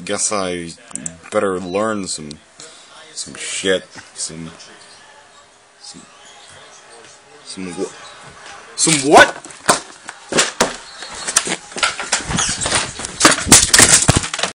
guess I better learn some shit. Some what?